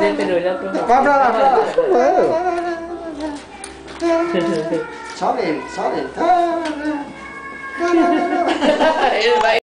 Deve olhar para o Vai pra lá, pra lá. Só nele, só nele. Ele vai